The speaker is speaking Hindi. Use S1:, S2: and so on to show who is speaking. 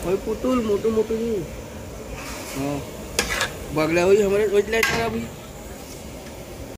S1: पुतुल मोटू मोटू हाँ बगला हुई हमारे रोज लाइट खराब हुई।